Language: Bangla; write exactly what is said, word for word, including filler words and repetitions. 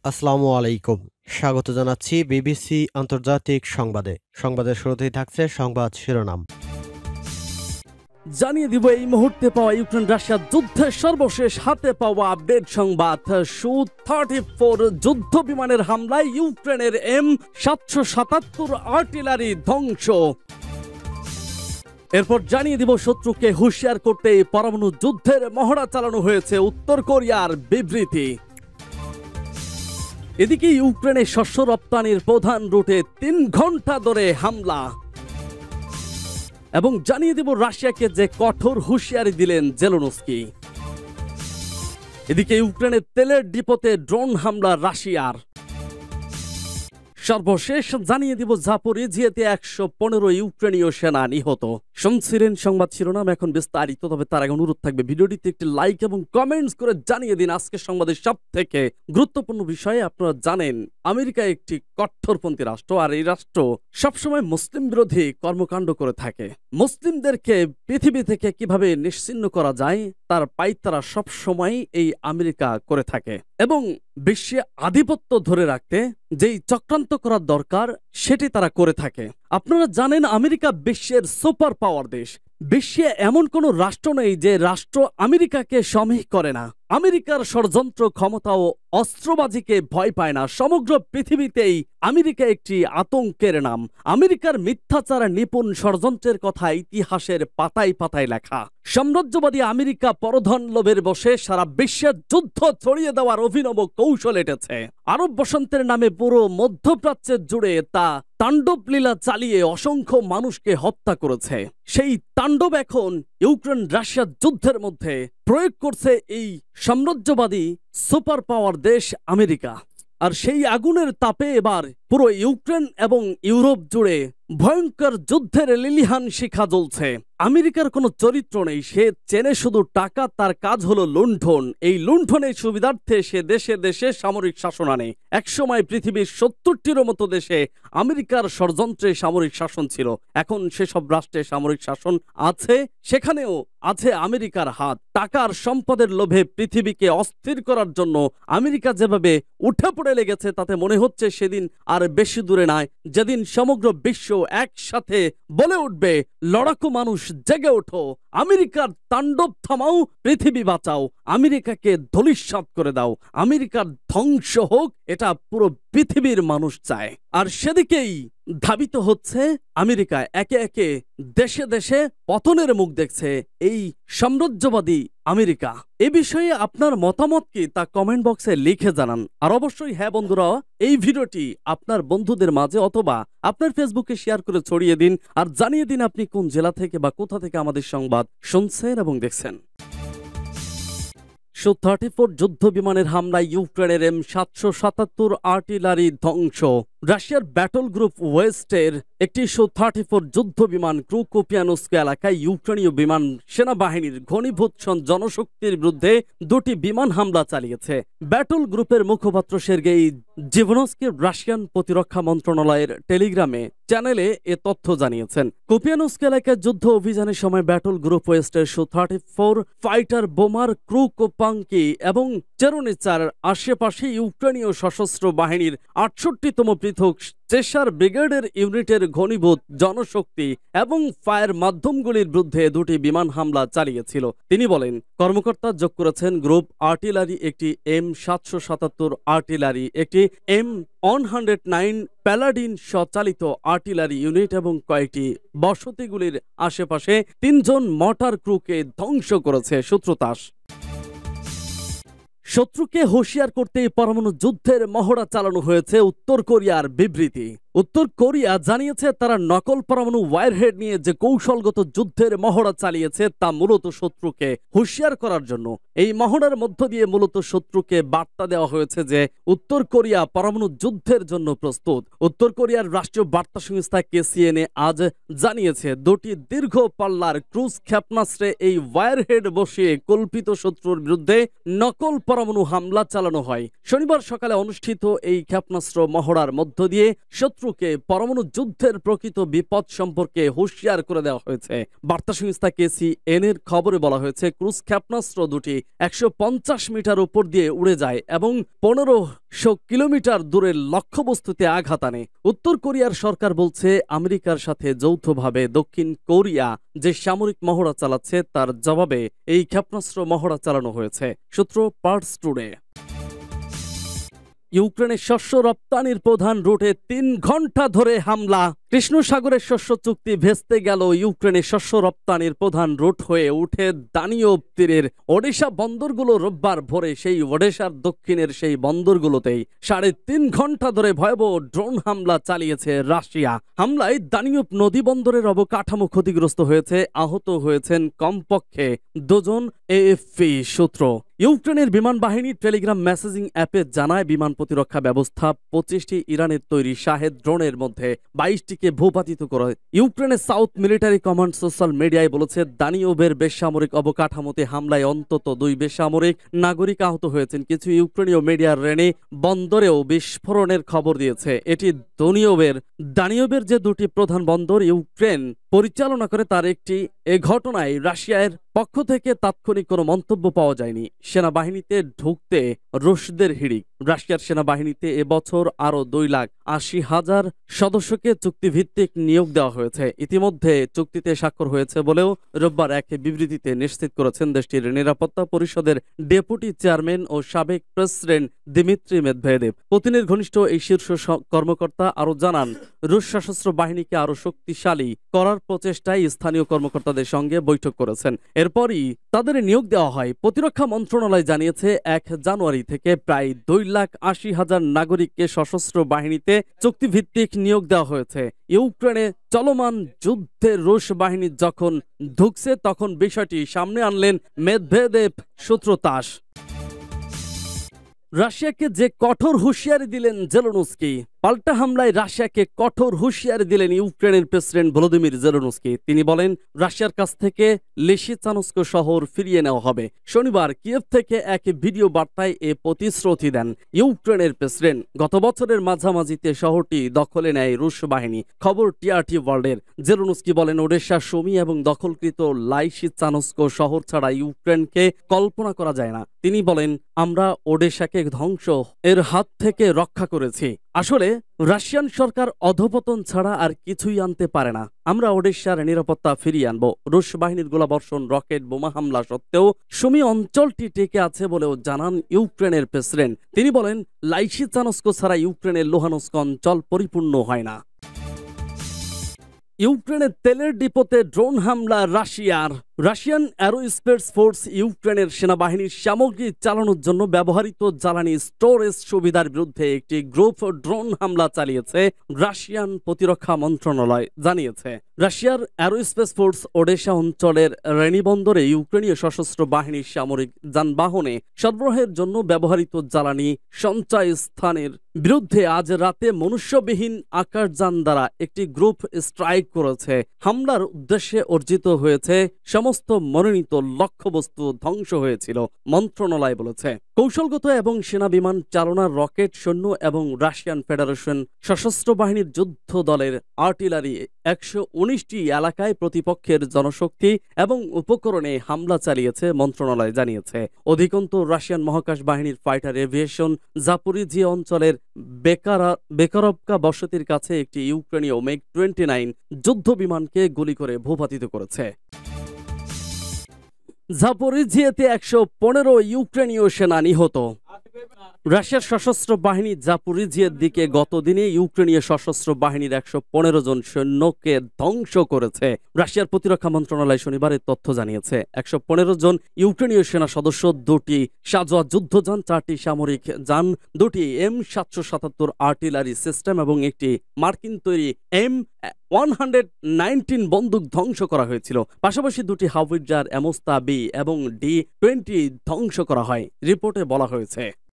আসসালামু আলাইকুম। স্বাগত জানাচ্ছি বিবিসি আন্তর্জাতিক সংবাদে। সংবাদের শুরুতেই থাকছে সংবাদ শিরোনাম। জানিয়ে দিব এই মুহূর্তে পাওয়া ইউক্রেন রাশিয়া যুদ্ধের সর্বশেষ হাতে পাওয়া আপডেট সংবাদ। সু থার্টি ফোর যুদ্ধ বিমানের হামলায় ইউক্রেনের এম সাতশো সাতাত্তর আর্টিলারি ধ্বংস। এরপর জানিয়ে দিব শত্রুকে হুঁশিয়ার করতে পরমাণু যুদ্ধের মহড়া চালানো হয়েছে, উত্তর কোরিয়ার বিবৃতি। এদিকে ইউক্রেনে শস্য রপ্তানির প্রধান রুটে তিন ঘন্টা ধরে হামলা। এবং জানিয়ে দেব রাশিয়াকে যে কঠোর হুঁশিয়ারি দিলেন জেলেনস্কি। এদিকে ইউক্রেনের তেলের ডিপোতে ড্রোন হামলা রাশিয়ার। সর্বশেষ জানিয়ে দিব জাপোরিজিয়াতে একশো পনেরো ইউক্রেনীয় সেনা নিহত। শুনছিলেন সংবাদ শিরোনাম, এখন বিস্তারিত। তবে তার আগে অনুরোধ থাকবে ভিডিওটিতে একটি লাইক এবং কমেন্টস করে জানিয়ে দিন আজকের সংবাদের সব থেকে গুরুত্বপূর্ণ বিষয়ে। আপনারা জানেন আমেরিকা একটি কট্টরপন্থী রাষ্ট্র, আর এই রাষ্ট্র সবসময় মুসলিম বিরোধী কর্মকাণ্ড করে থাকে। মুসলিমদেরকে পৃথিবী থেকে কিভাবে নিশ্চিহ্ন করা যায় তার পাইতারা সবসময় এই আমেরিকা করে থাকে, এবং বিশ্বে আধিপত্য ধরে রাখতে যেই চক্রান্ত করার দরকার সেটি তারা করে থাকে। আপনারা জানেন আমেরিকা বিশ্বের সুপার পাওয়ার দেশ। বিশ্বে এমন কোন রাষ্ট্র নেই যে রাষ্ট্র আমেরিকাকে সমীহ করে না। আমেরিকার ষড়যন্ত্র ক্ষমতা ও অস্ত্রবাজিকে ভয় পায় না। সমগ্র পৃথিবীতেই আমেরিকা একটি আতঙ্কের নাম। আমেরিকার মিথ্যাচার নিপুণ ষড়যন্ত্রের কথা ইতিহাসের পাতায় পাতায় লেখা। সাম্রাজ্যবাদী আমেরিকা পরধন লোভের বসে সারা বিশ্বের যুদ্ধ ছড়িয়ে দেওয়ার অভিনব কৌশল এঁটেছে। আরব বসন্তের নামে পুরো মধ্যপ্রাচ্যের জুড়ে তা তাণ্ডব লীলা চালিয়ে অসংখ্য মানুষকে হত্যা করেছে। সেই তাণ্ডব এখন ইউক্রেন রাশিয়া যুদ্ধের মধ্যে প্রয়োগ করছে এই সাম্রাজ্যবাদী সুপার পাওয়ার দেশ আমেরিকা। আর সেই আগুনের তাপে এবার পুরো ইউক্রেন এবং ইউরোপ জুড়ে ভয়ঙ্কর যুদ্ধের লিলিহান শিখা জ্বলছে। আমেরিকার কোনো চরিত্র নেই, সে চেনে শুধু টাকা। তার কাজ হলো লুণ্ঠন। এই লুণ্ঠনের সুবিধার্থে সে দেশে দেশে সামরিক শাসন আনে। একসময় পৃথিবীর সত্তরটিরও মতো দেশে আমেরিকার ষড়যন্ত্রে সামরিক শাসন ছিল। এখন সেসব রাষ্ট্রে সামরিক শাসন আছে, সেখানেও আছে আমেরিকার হাত। টাকার সম্পদের লোভে পৃথিবীকে অস্থির করার জন্য আমেরিকা যেভাবে উঠে পড়ে লেগেছে তাতে মনে হচ্ছে সেদিন আর বেশি দূরে নয় যেদিন সমগ্র বিশ্ব একসাথে বলে উঠবে, লড়াকু মানুষ জেগে ওঠো, আমেরিকার তাণ্ডব থামাও, পৃথিবী বাঁচাও, আমেরিকাকে ধূলিসাৎ করে দাও, আমেরিকার ধ্বংস হোক, এটা পুরো পৃথিবীর মানুষ চায়। আর সেদিকেই ধাবিত হচ্ছে আমেরিকা। একে একে দেশে দেশে পতনের মুখ দেখছে এই সাম্রাজ্যবাদী আমেরিকা। এ বিষয়ে আপনার মতামত কি তা কমেন্ট বক্সে লিখে জানান। আর অবশ্যই হ্যাঁ বন্ধুরা, এই ভিডিওটি আপনার বন্ধুদের মাঝে অথবা আপনার ফেসবুকে শেয়ার করে ছড়িয়ে দিন, আর জানিয়ে দিন আপনি কোন জেলা থেকে বা কোথা থেকে আমাদের সংবাদ শুনছেন এবং দেখছেন। সু থার্টি ফোর যুদ্ধ বিমানের হামলায় ইউক্রেনের এম সাতশো সাতাত্তর আর্টিলারি ধ্বংস। রাশিয়ার ব্যাটল গ্রুপ ওয়েস্টের একটি সু থার্টি ফোর যুদ্ধ বিমান ক্রুকোপিয়ানস্ক এলাকায় ইউক্রেনীয় বিমান সেনাবাহিনীর ঘনীভূত জনশক্তির বিরুদ্ধে দুটি বিমান হামলা চালিয়েছে। ব্যাটল গ্রুপের মুখপাত্র সের্গেই জিভনস্কি রাশিয়ান প্রতিরক্ষা মন্ত্রণালয়ের টেলিগ্রামে চ্যানেলে এ তথ্য জানিয়েছেন। কুপিয়ানস্ক এলাকায় যুদ্ধ অভিযানের সময় ব্যাটল গ্রুপ ওয়েস্টের সু থার্টি ফোর ফাইটার বোমার ক্রুকোপাঙ্কি এবং চেরোনিচার আশেপাশে ইউক্রেনীয় সশস্ত্র বাহিনীর আটষট্টিতম পৃথক চেসার ব্রিগেডের ইউনিটের ঘনীভূত জনশক্তি এবং ফায়ার মাধ্যমগুলির বিরুদ্ধে দুটি বিমান হামলা চালিয়েছিল। তিনি বলেন, কর্মকর্তা যোগ করেছেন গ্রুপ আর্টিলারি, একটি এম সাতশো সাতাত্তর আর্টিলারি, একটি M one hundred nine Paladin স্বচালিত আর্টিলারি ইউনিট এবং কয়েকটি বসতিগুলির আশেপাশে তিনজন মর্টার ক্রুকে ধ্বংস করেছে। সূত্রতাস শত্রুকে হুঁশিয়ার করতে পরমাণু যুদ্ধের মহড়া চালানো হয়েছে, উত্তর কোরিয়ার বিবৃতি। উত্তর কোরিয়া জানিয়েছে তারা নকল পরমাণু ওয়ারহেড নিয়ে যে কৌশলগত যুদ্ধের মহড়া চালিয়েছে তা মূলত শত্রুকে হুঁশিয়ার করার জন্য। এই মহড়ার মধ্য দিয়ে মূলত শত্রুকে বার্তা দেওয়া হয়েছে যে উত্তর কোরিয়া পরমাণু যুদ্ধের জন্য প্রস্তুত। উত্তর কোরিয়ার রাষ্ট্রীয় বার্তা সংস্থা কেসিএনএ আজ জানিয়েছে দুটি দীর্ঘ পাল্লার ক্রুজ ক্ষেপণাস্ত্রে এই ওয়ারহেড বসিয়ে কল্পিত শত্রুর বিরুদ্ধে নকল পরমাণু হামলা চালানো হয়। শনিবার সকালে অনুষ্ঠিত এই ক্ষেপণাস্ত্র মহড়ার মধ্য দিয়ে শত্রু শত্রুকে পরমাণু যুদ্ধের প্রকৃত বিপদ সম্পর্কে হুঁশিয়ার করে দেওয়া হয়েছে। বার্তা সংস্থা কেসিএন এর খবরে বলা হয়েছে, ক্রুজ ক্ষেপণাস্ত্র দুটি একশো পঞ্চাশ মিটার উপর দিয়ে উড়ে যায় এবং পনেরোশো কিলোমিটার দূরের লক্ষ্যবস্তুতে আঘাত আনে। উত্তর কোরিয়ার সরকার বলছে, আমেরিকার সাথে যৌথভাবে দক্ষিণ কোরিয়া যে সামরিক মহড়া চালাচ্ছে তার জবাবে এই ক্ষেপণাস্ত্র মহড়া চালানো হয়েছে। সূত্র পার্টস টুডে। ইউক্রেনের শস্য রপ্তানির প্রধান রুটে তিন ঘন্টা ধরে হামলা। কৃষ্ণ সাগরের শস্য চুক্তি ভেস্তে গেল। ইউক্রেনের শস্য রপ্তানির প্রধান রুট হয়ে উঠে দানিয়ব তীরের ওডেশা বন্দরগুলো রোববার ভোরে সেই ওডেশার দক্ষিণের সেই বন্দরগুলোতেই সাড়ে তিন ঘন্টা ধরে ভয়াবহ ড্রোন হামলা চালিয়েছে রাশিয়া। হামলায় দানিয়ব নদী বন্দরের অবকাঠামো ক্ষতিগ্রস্ত হয়েছে, আহত হয়েছেন কমপক্ষে দুজন, এএফপি সূত্র। ইউক্রেনের বিমান বাহিনী টেলিগ্রাম মেসেজিং অ্যাপে জানায়, বিমান প্রতিরক্ষা ব্যবস্থা পঁচিশটি ইরানের তৈরি শাহেদ ড্রোনের মধ্যে বাইশটিকে ভূপাতিত করে। ইউক্রেনের সাউথ মিলিটারি কমান্ড সোশ্যাল মিডিয়ায় বলেছে, দানিয়বের বেসামরিক অবকাঠামোতে হামলায় অন্তত দুই বেসামরিক নাগরিক আহত হয়েছেন। কিছু ইউক্রেনীয় মিডিয়ার রেনে বন্দরেও বিস্ফোরণের খবর দিয়েছে। এটি দানিয়বের দানিয়বের যে দুটি প্রধান বন্দর ইউক্রেন পরিচালনা করে তার একটি। এ ঘটনায় রাশিয়ার পক্ষ থেকে তাৎক্ষণিক কোনো মন্তব্য পাওয়া যায়নি। সেনাবাহিনীতে ঢুকতে রুশদের হিড়িক। রাশিয়ার সেনাবাহিনীতে এবছর আরও দুই লাখ আশি হাজার সদস্যকে চুক্তিভিত্তিক নিয়োগ দেওয়া হয়েছে। ইতিমধ্যে চুক্তিতে স্বাক্ষর হয়েছে বলেও রোববার এক বিবৃতিতে নিশ্চিত করেছেন দেশটির নিরাপত্তা পরিষদের ডেপুটি চেয়ারম্যান ও সাবেক প্রেসিডেন্ট দিমিত্রি মেদভেদেভ। পুতিনের ঘনিষ্ঠ এই শীর্ষ কর্মকর্তা আরও জানান, রুশ সশস্ত্র বাহিনীকে আরও শক্তিশালী করার প্রচেষ্টায় স্থানীয় কর্মকর্তাদের সঙ্গে বৈঠক করেছেন। এরপরই তাদের নিয়োগ দেওয়া হয়। প্রতিরক্ষা মন্ত্রণালয় জানিয়েছে, এক জানুয়ারি থেকে প্রায় দুই লাখ আশি হাজার নাগরিককে সশস্ত্র বাহিনীতে চুক্তিভিত্তিক নিয়োগ দেওয়া হয়েছে। ইউক্রেনে চলমান যুদ্ধে রুশ বাহিনী যখন ঢুকছে তখন বিষয়টি সামনে আনলেন মেদভেদেভ। সূত্র তাস। রাশিয়াকে যে কঠোর হুঁশিয়ারি দিলেন জেলেনস্কি। পাল্টা হামলায় রাশিয়াকে কঠোর হুঁশিয়ারি দিলেন ইউক্রেনের প্রেসিডেন্ট ভলোদিমির জেলেনস্কি। তিনি বলেন, রাশিয়ার কাছ থেকে লিসিচানস্ক শহর ফিরিয়ে নেওয়া হবে। শনিবার কিয়েভ থেকে এক ভিডিও বার্তায় এ প্রতিশ্রুতি দেন ইউক্রেনের প্রেসিডেন্ট। গত বছরের মাঝামাঝিতে শহরটি দখলে নেয় রুশ বাহিনী। খবর টিআরটি ওয়ার্ল্ডের। জেলেনস্কি বলেন, ওডেশা, সুমি এবং দখলকৃত লাইসিচানস্ক শহর ছাড়া ইউক্রেনকে কল্পনা করা যায় না। তিনি বলেন, আমরা ওডেশাকে ধ্বংস এর হাত থেকে রক্ষা করেছি। আসলে রাশিয়ান সরকার অধপতন ছাড়া আর কিছুই আনতে পারে না। আমরা ওডেশার নিরাপত্তা ফিরিয়ে আনবো। রুশ বাহিনীর গোলাবর্ষণ, রকেট, বোমা হামলা সত্ত্বেও সুমি অঞ্চলটি টিকে আছে বলেও জানান ইউক্রেনের প্রেসিডেন্ট। তিনি বলেন, লাইসিচানস্ক ছাড়া ইউক্রেনের লোহানস্ক অঞ্চল পরিপূর্ণ হয় না। ইউক্রেনের তেলের ডিপোতে ড্রোন হামলা রাশিয়ার। রাশিয়ান অ্যারোস্পেস ফোর্স ইউক্রেনের সেনাবাহিনীর সামগ্রী চালানোর জন্য ব্যবহৃত জ্বালানি স্টোরেজ সুবিধার বিরুদ্ধে একটি গ্রুপ ড্রোন হামলা চালিয়েছে রাশিয়ান প্রতিরক্ষা মন্ত্রণালয় জানিয়েছে। রাশিয়ার অ্যারোস্পেস ফোর্স ওডেশা অঞ্চলের রেনি বন্দরে ইউক্রেনীয় সশস্ত্র বাহিনীর সামরিক যানবাহনে সরবরাহের জন্য ব্যবহৃত জ্বালানি সঞ্চয় স্থানের বিরুদ্ধে আজ রাতে মনুষ্যবিহীন আকাশযান দ্বারা একটি গ্রুপ স্ট্রাইক করেছে। হামলার উদ্দেশ্যে অর্জিত হয়েছে সমস্ত মনোনীত লক্ষ্যবস্তু ধ্বংস হয়েছিল, মন্ত্রণালয় বলেছে। কৌশলগত এবং সেনা বিমান চালনার রকেট সৈন্য এবং রাশিয়ান ফেডারেশন সশস্ত্র বাহিনীর যুদ্ধ দলের আর্টিলারি একশো উনিশটি এলাকায় প্রতিপক্ষের জনশক্তি এবং উপকরণে হামলা চালিয়েছে বলে জানিয়েছে। অধিকন্তু রাশিয়ান মহাকাশ বাহিনীর ফাইটার এভিয়েশন জাপোরিজিয়া অঞ্চলের বেকারা বেকারবকা বসতির কাছে একটি ইউক্রেনীয় মেগ টোয়েন্টি নাইন যুদ্ধ বিমানকে গুলি করে ভূপাতিত করেছে। জাপোরিজিয়াতে একশো পনেরো ইউক্রেনীয় সেনা নিহত। রাশিয়ার সশস্ত্র বাহিনী জাপোরিজিয়ার দিকে গতদিনে ইউক্রেনীয় সশস্ত্র বাহিনীর একশো পনেরো জন সৈন্যকে ধ্বংস করেছে। রাশিয়ার প্রতিরক্ষা মন্ত্রণালয় শনিবার এই তথ্য জানিয়েছে। একশো পনেরো জন ইউক্রেনীয় সেনা সদস্য, দুটি সাজোয়া যুদ্ধযান, চারটি সামরিক যান, দুটি এম সাতশো সাতাত্তর আর্টিলারি সিস্টেম এবং একটি মার্কিন তৈরি এম ওয়ান হান্ড্রেড নাইনটিন বন্দুক ধ্বংস করা হয়েছিল। পাশাপাশি দুটি হাউইটজার, অ্যামোস্তা বি এবং ডি টোয়েন্টি ধ্বংস করা হয়, রিপোর্টে বলা হয়েছে।